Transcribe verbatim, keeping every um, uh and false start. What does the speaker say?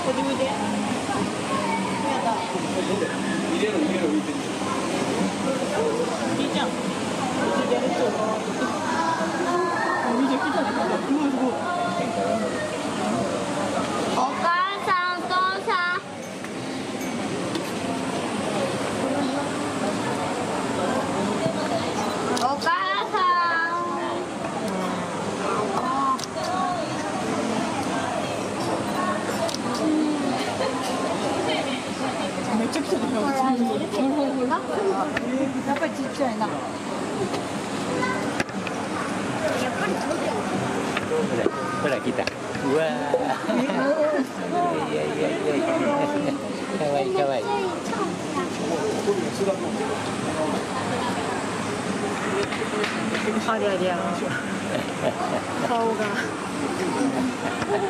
自分で。やだ。 入れろ入れろ入れてる。 いいじゃん。入れると。見てきたね。すごいすごい。 お母さん、お父さん。お母さん。 めっちゃ来てるよ。やっぱりちっちゃいな。 ほら来た。うわー。いやいやいやいや。かわいいかわいい。 ありゃりゃ。顔が。